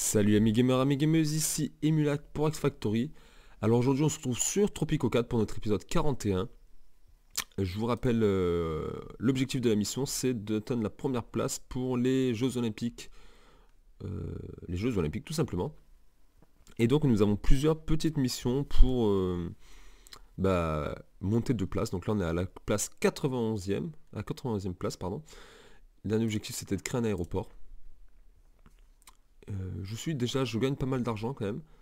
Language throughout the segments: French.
Salut amis gamers, amis gameuses, ici Emulac pour X Factory. Alors aujourd'hui on se retrouve sur Tropico 4 pour notre épisode 41. Je vous rappelle, l'objectif de la mission c'est d'atteindre la première place pour les Jeux Olympiques. Tout simplement. Et donc nous avons plusieurs petites missions pour monter de place. Donc là on est à la place 91e, à la 91e place pardon. L'un objectif c'était de créer un aéroport. Je gagne pas mal d'argent quand même.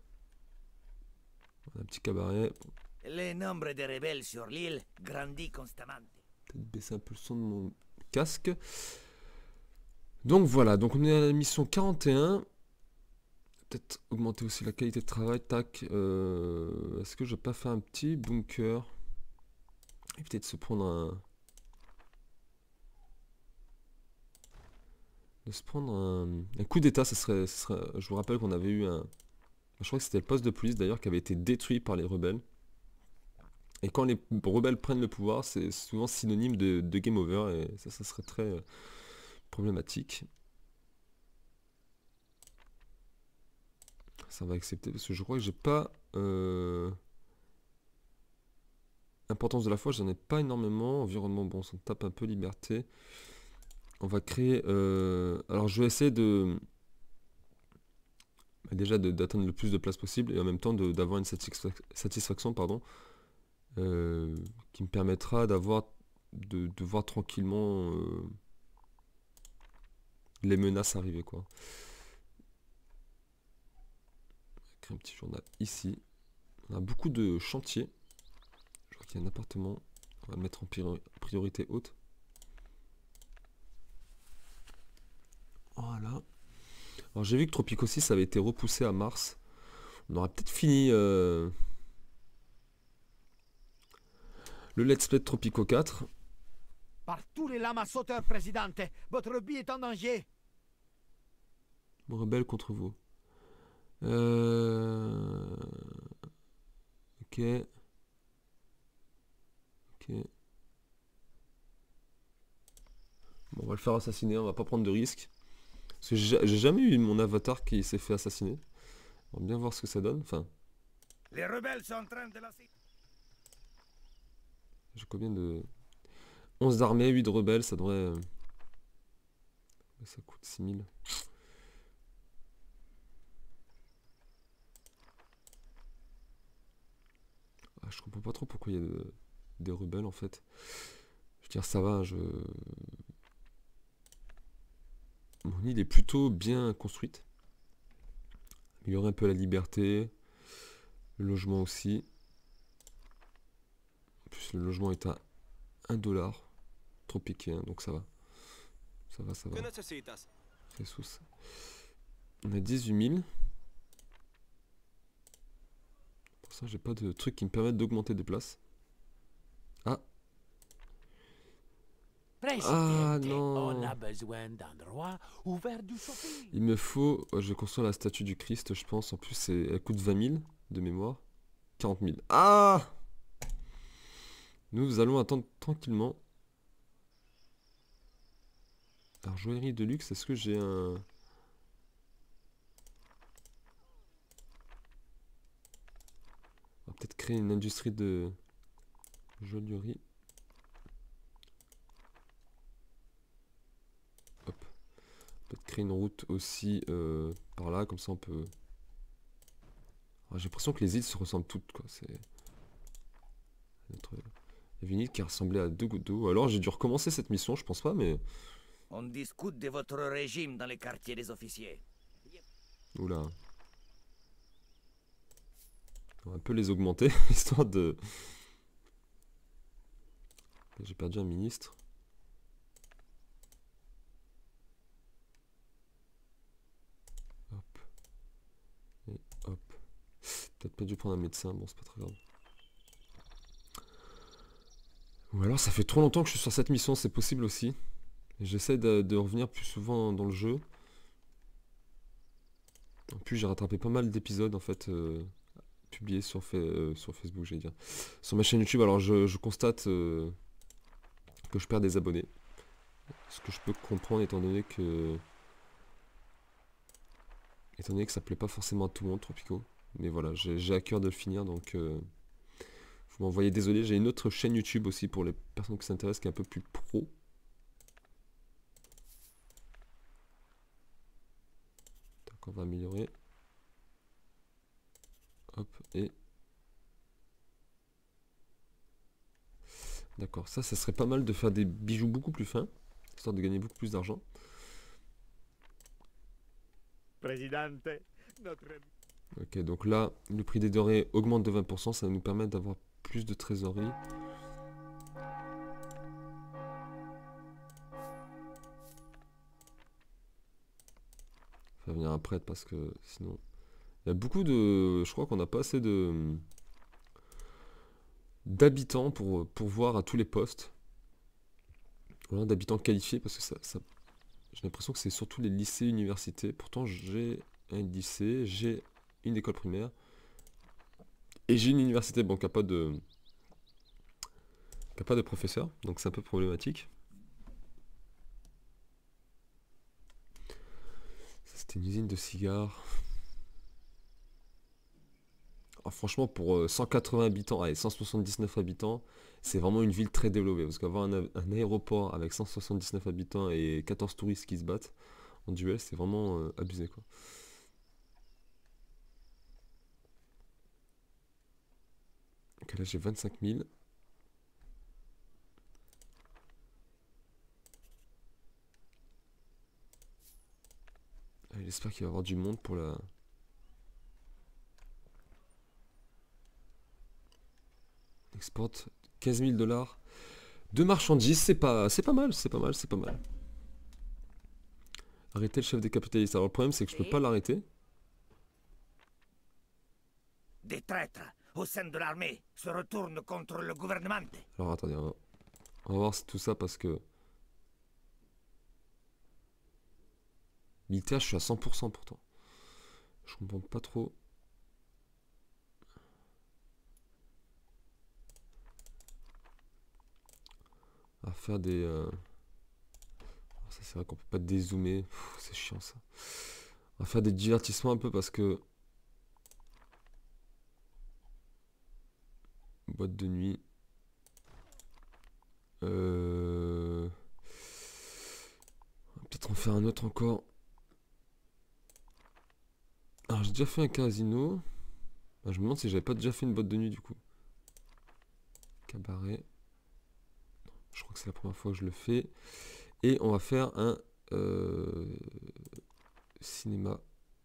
Un petit cabaret. Le nombre de rebelles sur l'île grandit constamment. Peut-être baisser un peu le son de mon casque. Donc voilà, donc on est à la mission 41. Peut-être augmenter aussi la qualité de travail. Tac. Est-ce que je vais pas faire un petit bunker? Et peut-être se prendre un... un coup d'état, ça serait... Je vous rappelle qu'on avait eu un... Je crois que c'était le poste de police d'ailleurs qui avait été détruit par les rebelles. Et quand les rebelles prennent le pouvoir, c'est souvent synonyme de game over. Et ça serait très problématique. Ça va accepter parce que je crois que j'ai pas... Importance de la foi, j'en ai pas énormément. Environnement, bon, ça tape un peu. Liberté. On va créer... Alors je vais essayer de... déjà d'atteindre le plus de place possible et en même temps d'avoir une satisfaction, pardon, qui me permettra de voir tranquillement les menaces arriver, quoi. Créer un petit journal ici. On a beaucoup de chantiers. Je crois qu'il y a un appartement. On va le mettre en priorité haute. Voilà. Alors j'ai vu que Tropico 6 avait été repoussé à mars. On aura peut-être fini le let's play de Tropico 4. Par tous les lamas sauteurs, présidente, votre vie est en danger. Rebelle contre vous. Ok. Ok. Bon, on va le faire assassiner, on va pas prendre de risques. Parce que j'ai jamais eu mon avatar qui s'est fait assassiner. On va bien voir ce que ça donne. Enfin. Les rebelles sont en train de lancer. J'ai combien de... 11 d'armée, 8 de rebelles, ça devrait... Ça coûte 6000. Ah, je comprends pas trop pourquoi il y a des rebelles en fait. Je veux dire, ça va, Mon île est plutôt bien construite. Améliorer un peu la liberté. Le logement aussi. En plus, le logement est à 1$. Trop piqué, hein, donc ça va. Ça va, ça va. Ressources. On a 18 000. Pour ça, j'ai pas de truc qui me permettent d'augmenter des places. Ah. Ah non. On a besoin d'endroits ouverts du shopping. Il me faut... Je vais construire la statue du Christ, je pense. En plus, elle coûte 20 000 de mémoire. 40 000. Ah! Nous allons attendre tranquillement. Alors, joaillerie de luxe, est-ce que j'ai un... On va peut-être créer une industrie de joaillerie. Hop. Peut-être créer une route aussi par là, comme ça on peut... J'ai l'impression que les îles se ressemblent toutes, quoi. C'est... Il y avait une île qui ressemblait à 2 gouttes d'eau. Alors j'ai dû recommencer cette mission, je pense pas, mais... On discute de votre régime dans les quartiers des officiers. Oula. On va un peu les augmenter, histoire de... J'ai perdu un ministre. Hop. Et hop. Peut-être pas dû prendre un médecin, bon c'est pas très grave. Ou alors ça fait trop longtemps que je suis sur cette mission, c'est possible aussi. J'essaie de revenir plus souvent dans le jeu. En plus j'ai rattrapé pas mal d'épisodes en fait publiés sur Facebook, j'allais dire. Sur ma chaîne YouTube, alors je constate que je perds des abonnés. Ce que je peux comprendre étant donné que Étant donné que ça plaît pas forcément à tout le monde, Tropico. Mais voilà, j'ai à cœur de le finir, donc vous m'envoyez désolé. J'ai une autre chaîne YouTube aussi pour les personnes qui s'intéressent, qui est un peu plus pro. Donc on va améliorer. Hop, et... D'accord, ça serait pas mal de faire des bijoux beaucoup plus fins, histoire de gagner beaucoup plus d'argent. Presidente, notre... Ok, donc là, le prix des denrées augmente de 20%, ça va nous permettre d'avoir plus de trésorerie. Faire venir un prêtre parce que sinon... Il y a beaucoup de... Je crois qu'on n'a pas assez de... d'habitants pour voir à tous les postes. Voilà, d'habitants qualifiés parce que j'ai l'impression que c'est surtout les lycées, universités. Pourtant, j'ai un lycée, j'ai une école primaire. Et j'ai une université, bon, qui n'a pas de professeur, donc c'est un peu problématique. Ça, c'était une usine de cigares. Ah, franchement, pour 180 habitants, allez, 179 habitants, c'est vraiment une ville très développée. Parce qu'avoir un aéroport avec 179 habitants et 14 touristes qui se battent en duel, c'est vraiment abusé, quoi. Ok, là j'ai 25 000. J'espère qu'il va y avoir du monde pour la... Exporte 15 000 $ de marchandises, c'est pas mal, c'est pas mal, c'est pas mal. Arrêter le chef des capitalistes. Alors le problème c'est que je peux pas l'arrêter. Des traîtres au sein de l'armée se retournent contre le gouvernement. Alors attendez, on va voir tout ça parce que... Militaire, je suis à 100% pourtant. Je comprends pas trop. À faire des... Ça c'est vrai qu'on peut pas dézoomer. C'est chiant ça. On va faire des divertissements un peu parce que... Boîte de nuit. Peut-être en faire un autre encore. Alors j'ai déjà fait un casino. Ah, je me demande si j'avais pas déjà fait une boîte de nuit du coup. Cabaret. Je crois que c'est la première fois que je le fais. Et on va faire un cinéma.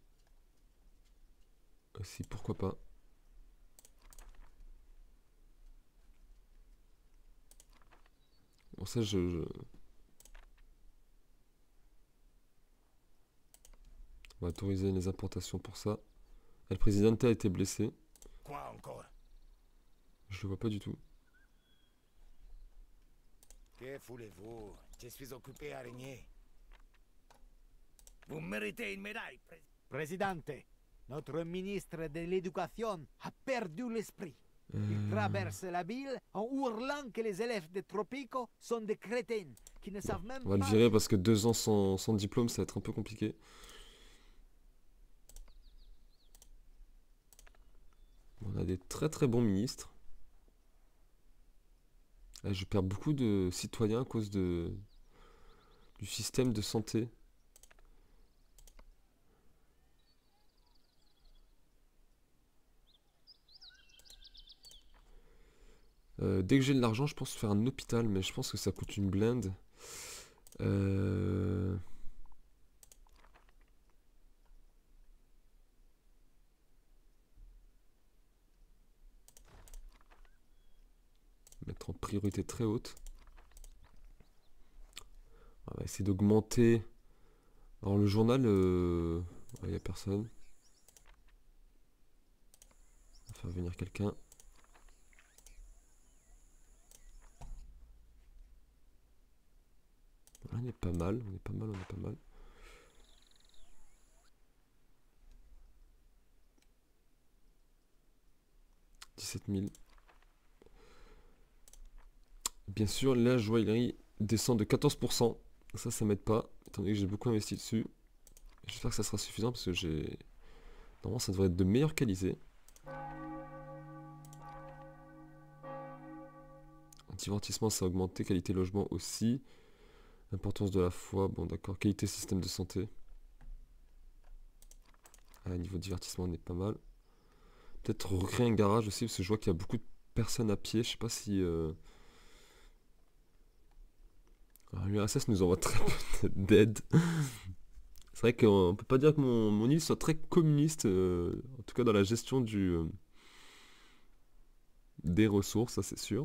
Aussi, pourquoi pas. Bon ça On va autoriser les importations pour ça. El Presidente a été blessé. Quoi encore? Je le vois pas du tout. Que voulez-vous? Je suis occupé à régner. Vous méritez une médaille, Presidente, notre ministre de l'Éducation a perdu l'esprit. Il traverse la ville en hurlant que les élèves de Tropico sont des crétins qui ne savent même On va le pas... virer parce que 2 ans sans diplôme, ça va être un peu compliqué. On a des très très bons ministres. Là, je perds beaucoup de citoyens à cause du système de santé. Dès que j'ai de l'argent, je pense faire un hôpital, mais je pense que ça coûte une blinde. Mettre en priorité très haute. On va essayer d'augmenter. Alors le journal, il n'y a personne. On va faire venir quelqu'un. On est pas mal, on est pas mal, on est pas mal. « 17 000. » Bien sûr, la joaillerie descend de 14%. Ça m'aide pas, étant donné que j'ai beaucoup investi dessus. J'espère que ça sera suffisant parce que j'ai... Normalement ça devrait être de meilleure qualité. Divertissement ça a augmenté, qualité logement aussi. Importance de la foi, bon d'accord. Qualité système de santé. Ah, niveau divertissement on est pas mal. Peut-être recréer un garage aussi parce que je vois qu'il y a beaucoup de personnes à pied. Je sais pas si... L'URSS nous envoie très peu d'aide. C'est vrai qu'on peut pas dire que mon île soit très communiste, en tout cas dans la gestion des ressources, ça c'est sûr.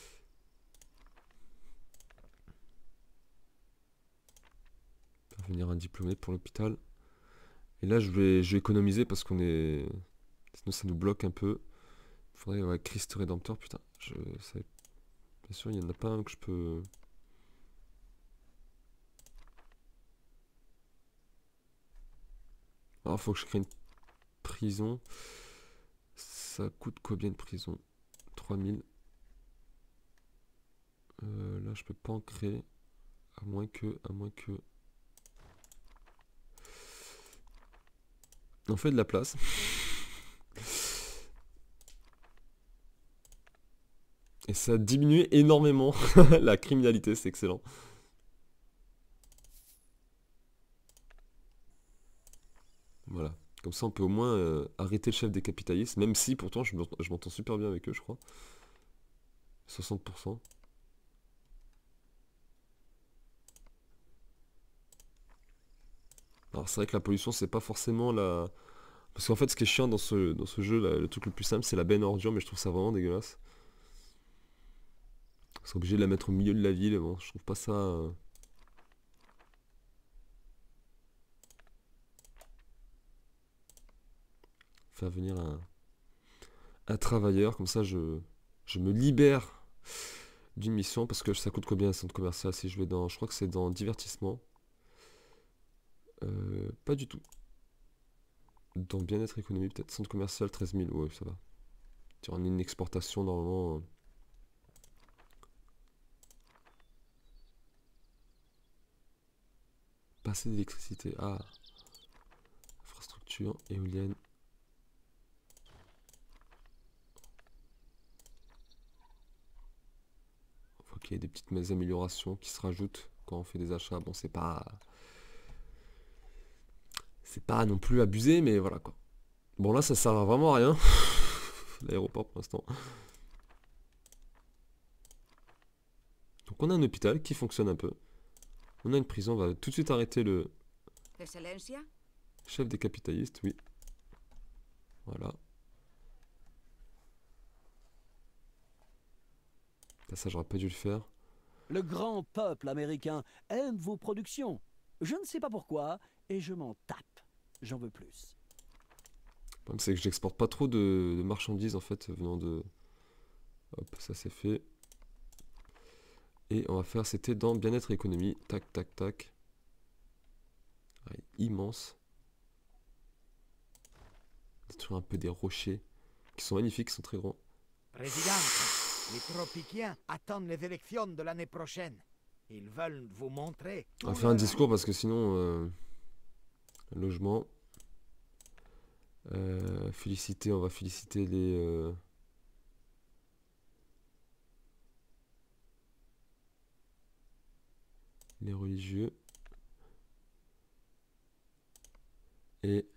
Faire venir un diplômé pour l'hôpital. Et là je vais économiser parce qu'on est... Sinon ça nous bloque un peu. Il faudrait, ouais, Christ Rédempteur, putain. Bien sûr il n'y en a pas un que je peux... Alors faut que je crée une prison. Ça coûte combien de prison? 3000. Là je peux pas en créer. À moins que... On fait de la place. Et ça a diminué énormément la criminalité, c'est excellent. Voilà. Comme ça, on peut au moins arrêter le chef des capitalistes, même si pourtant je m'entends super bien avec eux, je crois. 60%. Alors c'est vrai que la pollution, c'est pas forcément la... Parce qu'en fait, ce qui est chiant dans ce jeu, là, le truc le plus simple, c'est la benne à ordures, mais je trouve ça vraiment dégueulasse. On serait obligé de la mettre au milieu de la ville, bon, je trouve pas ça... Faire venir un travailleur, comme ça je me libère d'une mission, parce que ça coûte combien un centre commercial si je vais dans... Je crois que c'est dans divertissement. Pas du tout. Dans bien-être économie, peut-être. Centre commercial, 13 000, ouais, ça va. On a une exportation normalement... Passer d'électricité. Ah. Infrastructure, éolienne. Faut qu'il y ait des petites améliorations qui se rajoutent quand on fait des achats. Bon, c'est pas... C'est pas non plus abusé, mais voilà quoi. Bon là, ça sert vraiment à rien. L'aéroport pour l'instant. Donc on a un hôpital qui fonctionne un peu. On a une prison, on va tout de suite arrêter le... Excelencia? Chef des capitalistes, oui. Voilà. Ça, j'aurais pas dû le faire. Le grand peuple américain aime vos productions. Je ne sais pas pourquoi, et je m'en tape. J'en veux plus. Le problème, c'est que j'exporte pas trop de marchandises, en fait, venant de... Hop, ça c'est fait. Et on va faire, c'était dans bien-être et économie. Tac, tac, tac. Ouais, immense. Détruire un peu des rochers, qui sont magnifiques, qui sont très grands. Président, les Tropiciens attendent les élections de l'année prochaine. Ils veulent vous montrer... On va faire un discours parce que sinon... logement. Féliciter, on va féliciter les religieux. Et...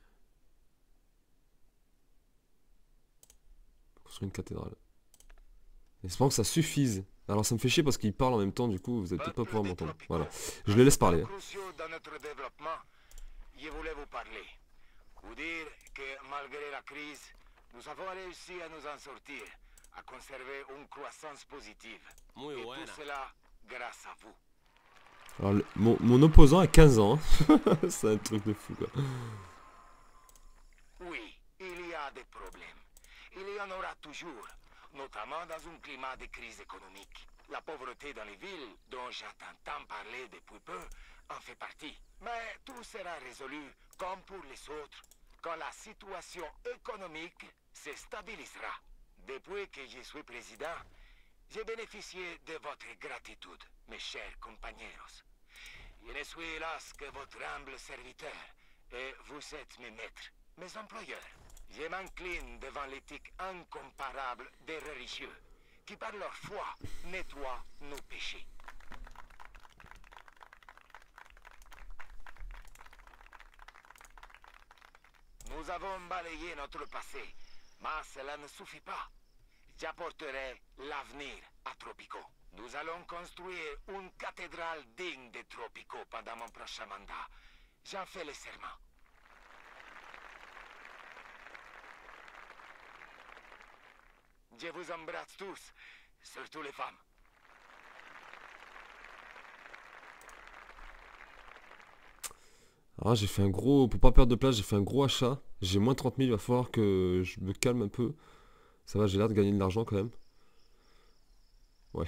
construire une cathédrale. Espérons que ça suffise. Alors ça me fait chier parce qu'il parle en même temps, du coup vous allez peut-être pas pouvoir m'entendre. Voilà. Je le laisse parler. Dans notre développement, je voulais vous parler. Vous dire que malgré la crise, nous avons réussi à nous en sortir, à conserver une croissance positive. Et tout cela grâce à vous. Alors mon opposant a 15 ans. Hein. C'est un truc de fou quoi. Oui, il y a des problèmes. Il y en aura toujours, notamment dans un climat de crise économique. La pauvreté dans les villes, dont j'entends tant parler depuis peu, en fait partie. Mais tout sera résolu, comme pour les autres, quand la situation économique se stabilisera. Depuis que je suis président, j'ai bénéficié de votre gratitude, mes chers compagnons. Je ne suis hélas que votre humble serviteur, Et vous êtes mes maîtres, mes employeurs. Je m'incline devant l'éthique incomparable des religieux, qui par leur foi nettoient nos péchés. Nous avons balayé notre passé, mais cela ne suffit pas. J'apporterai l'avenir à Tropico. Nous allons construire une cathédrale digne de Tropico pendant mon prochain mandat. J'en fais le serment. Je vous embrasse tous, surtout les femmes. Alors j'ai fait un gros, pour pas perdre de place, j'ai fait un gros achat. J'ai moins 30 000, il va falloir que je me calme un peu. Ça va, j'ai l'air de gagner de l'argent quand même. Ouais.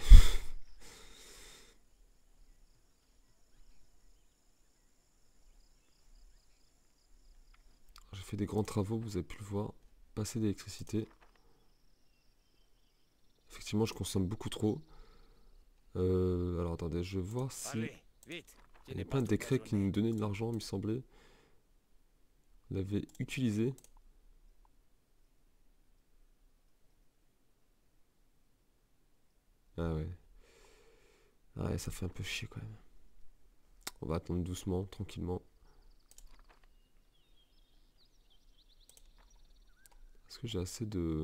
J'ai fait des grands travaux, vous avez pu le voir. Pas assez d'électricité. Effectivement, je consomme beaucoup trop. Alors attendez, je vais voir si... Allez, vite. Il y a plein de décrets qui nous donnaient de l'argent, il me semblait. On l'avait utilisé. Ah ouais. Ah ouais, ça fait un peu chier quand même. On va attendre doucement, tranquillement. Est-ce que j'ai assez de...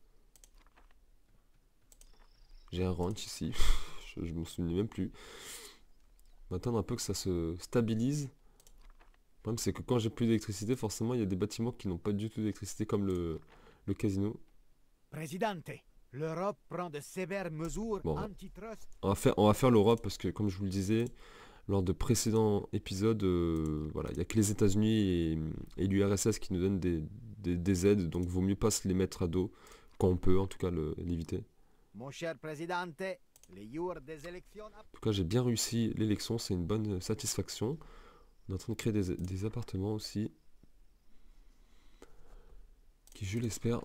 J'ai un ranch ici. je m'en souviens même plus. On va attendre un peu que ça se stabilise. Le problème c'est que quand j'ai plus d'électricité, forcément il y a des bâtiments qui n'ont pas du tout d'électricité comme le casino. Presidente, l'Europe prend de sévères mesures Bon, antitrust. on va faire l'Europe parce que comme je vous le disais lors de précédents épisodes, voilà, il n'y a que les États-Unis et l'URSS qui nous donnent des aides, donc vaut mieux pas se les mettre à dos quand on peut, en tout cas l'éviter. Mon cher Presidente, les jours des élections... En tout cas, j'ai bien réussi l'élection, c'est une bonne satisfaction. On est en train de créer des appartements aussi, qui, je l'espère,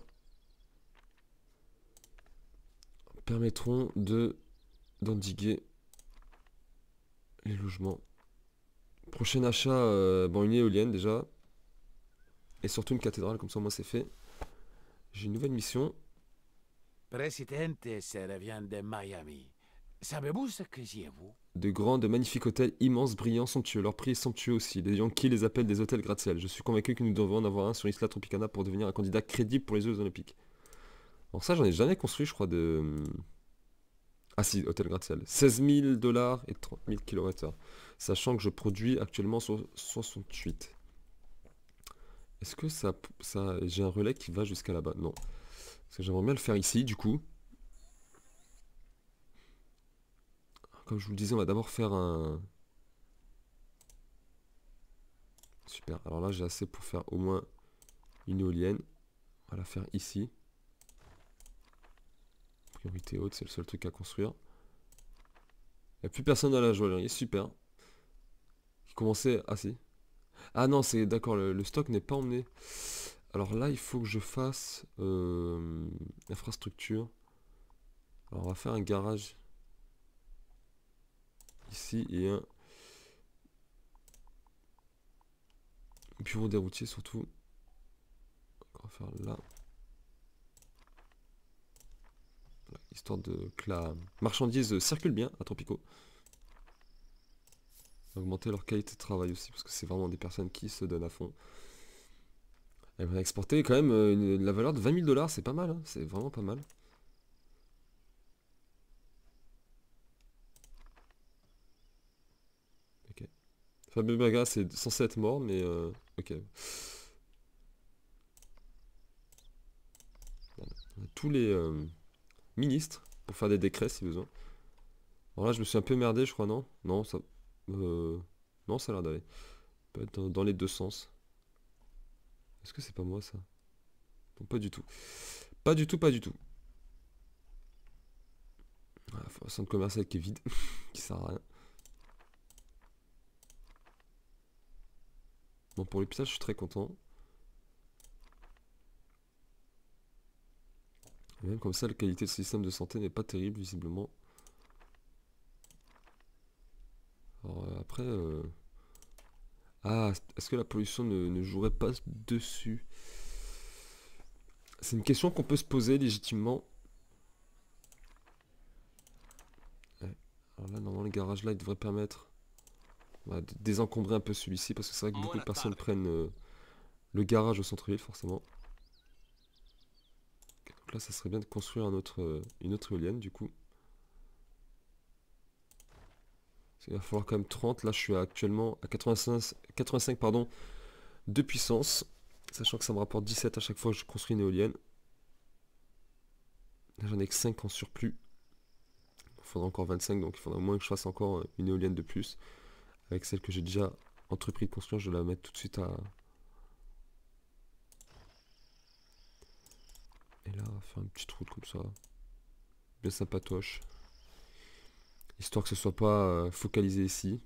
permettront d'endiguer les logements. Prochain achat, bon, une éolienne déjà, et surtout une cathédrale, comme ça moi c'est fait. J'ai une nouvelle mission. Presidente se revient de Miami. Savez-vous ce que j'y ai vu? De grands, de magnifiques hôtels immenses, brillants, somptueux. Leur prix est somptueux aussi. Les Yankees les appellent des hôtels gratte-ciel. Je suis convaincu que nous devons en avoir un sur Isla Tropicana pour devenir un candidat crédible pour les Jeux Olympiques. Alors ça, j'en ai jamais construit, je crois, de... Ah si, hôtel gratte-ciel. 16 000 $ et 30 000 kWh. Sachant que je produis actuellement sur 68. Est-ce que ça j'ai un relais qui va jusqu'à là-bas? Non. Parce que j'aimerais bien le faire ici, du coup. Comme je vous le disais, on va d'abord faire un... Super. Alors là, j'ai assez pour faire au moins une éolienne. On va la faire ici. Priorité haute, c'est le seul truc à construire. Il n'y a plus personne dans la joaillerie. Super. Qui commençait... Ah si. Ah non, c'est d'accord, le stock n'est pas emmené. Alors là, il faut que je fasse infrastructure. Alors on va faire un garage ici et un bureau des routiers surtout. On va faire là. Voilà, histoire que la marchandise circule bien à Tropico. Augmenter leur qualité de travail aussi parce que c'est vraiment des personnes qui se donnent à fond. Elle va exporter quand même la valeur de 20 000 $, c'est pas mal, hein, c'est vraiment pas mal. Ok. Fabio Braga c'est censé être mort mais ok. On a tous les ministres pour faire des décrets si besoin. Alors là je me suis un peu merdé je crois, non? Non, ça... non, ça a l'air d'aller. Peut être dans les deux sens. Est-ce que c'est pas moi ça? Non, pas du tout. Pas du tout, pas du tout. Ah, un centre commercial qui est vide, qui sert à rien. Bon, pour l'hôpital, je suis très content. Et même comme ça, la qualité de ce système de santé n'est pas terrible, visiblement. Alors après... Ah, est-ce que la pollution ne jouerait pas dessus? C'est une question qu'on peut se poser légitimement. Ouais. Alors là, normalement, les garages là, ils devraient permettre de désencombrer un peu celui-ci, parce que c'est vrai que beaucoup de personnes prennent le garage au centre-ville, forcément. Donc là, ça serait bien de construire une autre éolienne, du coup. Il va falloir quand même 30. Là, je suis actuellement à 85 pardon, de puissance. Sachant que ça me rapporte 17 à chaque fois que je construis une éolienne. Là, j'en ai que 5 en surplus. Il faudra encore 25, donc il faudra au moins que je fasse encore une éolienne de plus. Avec celle que j'ai déjà entrepris de construire, je vais la mettre tout de suite à... Et là, on va faire une petite route comme ça. Bien sympatoche. Histoire que ce soit pas focalisé ici.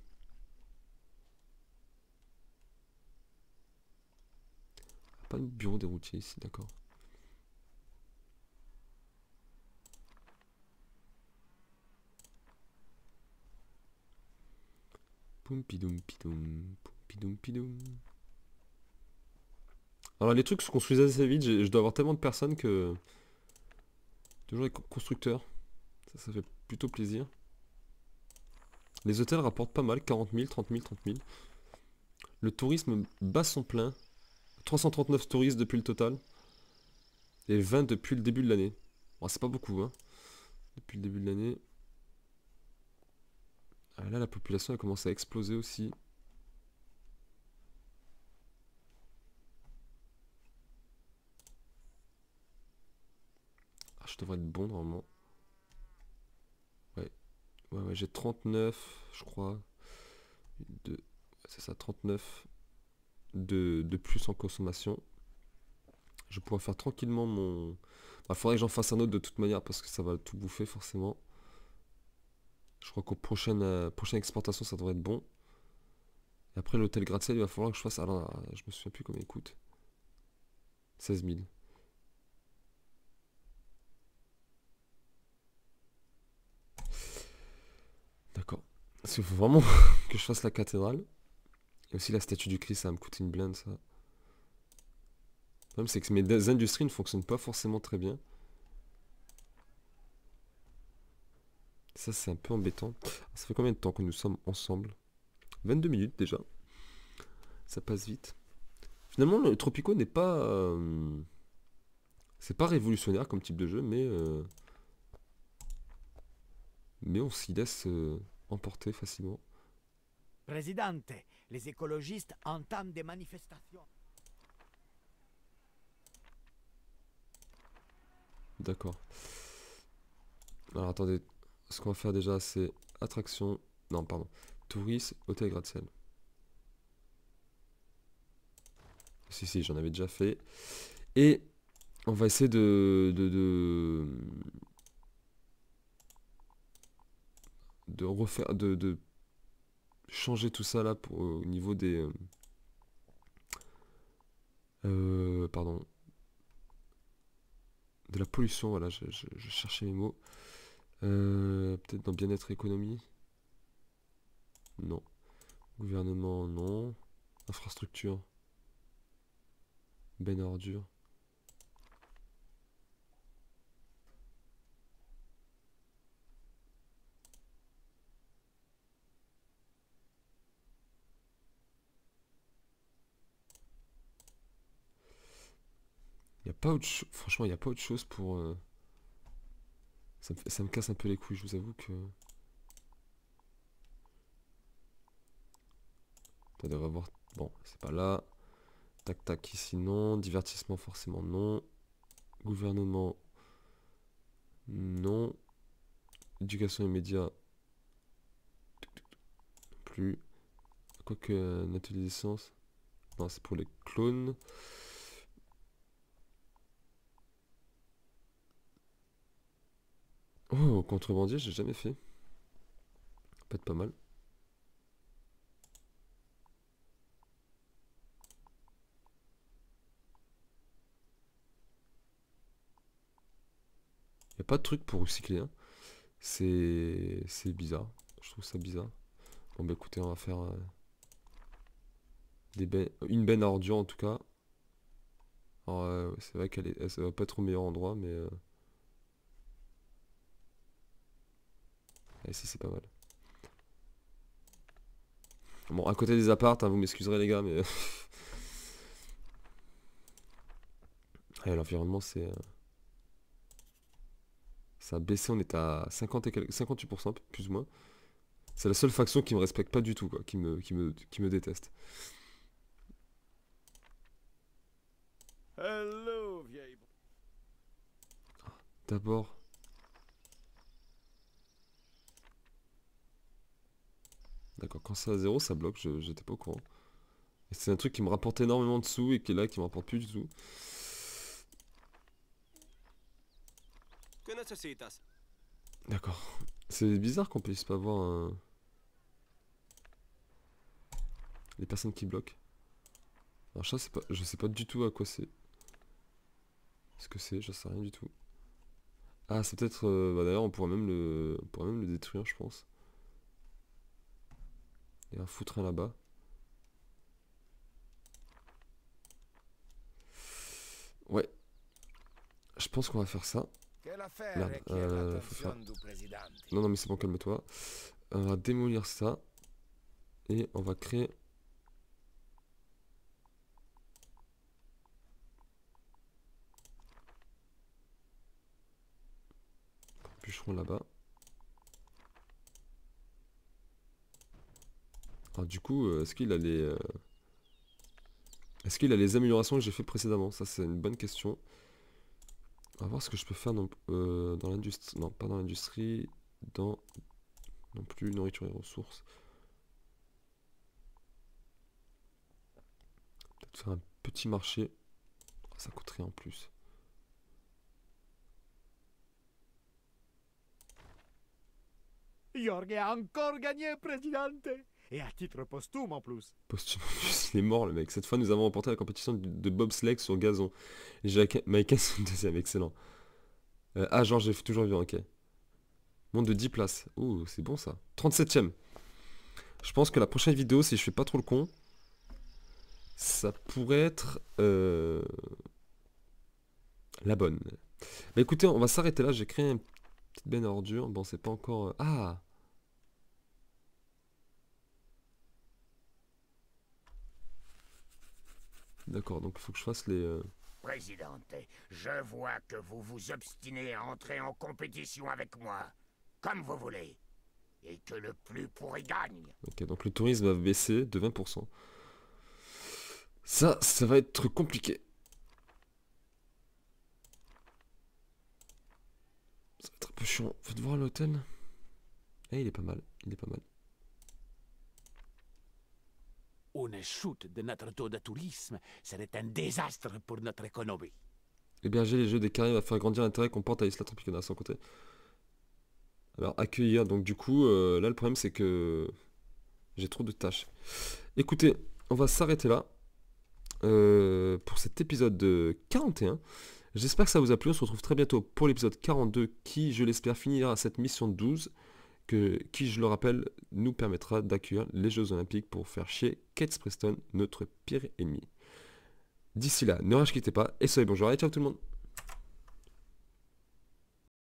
Pas de bureau des routiers ici, d'accord. Poum pidoum pidoum, poum pidoum pidoum. Alors les trucs se construisent assez vite, je dois avoir tellement de personnes que... Toujours les constructeurs. Ça fait plutôt plaisir. Les hôtels rapportent pas mal, 40 000, 30 000, 30 000. Le tourisme bat son plein. 339 touristes depuis le total. Et 20 depuis le début de l'année. Bon, c'est pas beaucoup, hein. Depuis le début de l'année. Ah, là, la population a commencé à exploser aussi. Ah, je devrais être bon normalement. Ouais, ouais, j'ai 39, je crois. C'est ça, 39 de plus en consommation. Je vais pouvoir faire tranquillement mon... Bah, faudrait que j'en fasse un autre de toute manière parce que ça va tout bouffer forcément. Je crois qu'aux prochaine exportation ça devrait être bon. Et après l'hôtel gratte-ciel il va falloir que je fasse... Alors je me souviens plus combien il coûte. 16 000. D'accord. Parce qu'il faut vraiment que je fasse la cathédrale. Et aussi la statue du Christ, ça va me coûter une blinde ça. Le problème c'est que mes industries ne fonctionnent pas forcément très bien. Ça c'est un peu embêtant. Ça fait combien de temps que nous sommes ensemble? 22 minutes déjà. Ça passe vite. Finalement le Tropico n'est pas... c'est pas révolutionnaire comme type de jeu, mais on s'y laisse emporter facilement. Presidente, les écologistes entament des manifestations. D'accord. Alors attendez, ce qu'on va faire déjà c'est attraction... Non, pardon. Tourisme, hôtel gratte-ciel. Si, j'en avais déjà fait. Et on va essayer de refaire, de changer tout ça là au niveau des... pardon. De la pollution, voilà, je cherchais mes mots. Peut-être dans bien-être économie. Non. Gouvernement, non. Infrastructure. Ben ordure. Il n'y a pas autre chose. Franchement, il n'y a pas autre chose pour... Ça me casse un peu les couilles, je vous avoue que... Attendez, on va voir. Bon, c'est pas là. Tac, tac, ici, non. Divertissement, forcément, non. Gouvernement, non. Éducation et médias, non plus. Quoique, un atelier d'essence. Non, c'est pour les clones. Oh, contrebandier, j'ai jamais fait. Peut être pas mal. Y a pas de truc pour recycler, hein. C'est bizarre. Je trouve ça bizarre. Bon bah écoutez, on va faire... Une benne à ordures en tout cas. Alors c'est vrai ça va pas être au meilleur endroit, mais... ici c'est pas mal. Bon, à côté des apparts, hein, vous m'excuserez les gars, mais... Ouais, l'environnement c'est... Ça a baissé, on est à 50 et 58%, plus ou moins. C'est la seule faction qui me respecte pas du tout, quoi, qui me déteste. Hello, vieille. D'abord... D'accord, quand c'est à 0, ça bloque, j'étais pas au courant. Et c'est un truc qui me rapporte énormément de sous et qui est là, qui me rapporte plus du tout. D'accord. C'est bizarre qu'on puisse pas voir les personnes qui bloquent. Alors ça, je sais pas du tout à quoi c'est. Ce que c'est, je sais rien du tout. Ah, c'est peut-être... bah d'ailleurs, on pourrait même le détruire, je pense. Et un foutre un là-bas. Ouais. Je pense qu'on va faire ça. Merde, faut faire... Non, mais c'est bon, calme-toi. On va démolir ça. Et on va créer... un bûcheron là-bas. Alors du coup, est-ce qu'il a les... Est-ce qu'il a les améliorations que j'ai fait précédemment? Ça, c'est une bonne question. On va voir ce que je peux faire dans l'industrie. Non, pas dans l'industrie. Non plus, nourriture et ressources. Peut-être faire un petit marché. Ça coûterait en plus. Jorge a encore gagné, Presidente. Et à titre posthume en plus. Posthume en plus, il est mort le mec. Cette fois, nous avons remporté la compétition de bobsleigh sur gazon. Et Maïka, c'est le deuxième, excellent. Genre, j'ai toujours vu, ok. Monde de 10 places. Ouh, c'est bon ça. 37ème. Je pense que la prochaine vidéo, si je fais pas trop le con, ça pourrait être la bonne. Bah écoutez, on va s'arrêter là. J'ai créé une petite benne à ordures. Bon, c'est pas encore... Ah! D'accord, donc il faut que je fasse les... Présidente, je vois que vous vous obstinez à entrer en compétition avec moi. Comme vous voulez. Et que le plus pourri gagne. Ok, donc le tourisme va baisser de 20%. Ça va être compliqué. Ça va être un peu chiant. Faites voir l'hôtel. Eh, il est pas mal. Il est pas mal. Une chute de notre taux de tourisme serait un désastre pour notre économie. Héberger les jeux des Caraïbes va faire grandir l'intérêt qu'on porte à Isla Tropicana sans côté. Alors accueillir, donc du coup, là le problème c'est que j'ai trop de tâches. Écoutez, on va s'arrêter là pour cet épisode de 41. J'espère que ça vous a plu, on se retrouve très bientôt pour l'épisode 42 qui, je l'espère, finira cette mission 12 qui, je le rappelle, nous permettra d'accueillir les Jeux Olympiques pour faire chier Kate Preston, notre pire ennemi. D'ici là, ne rage quittez pas et soyez bonjour, allez ciao tout le monde.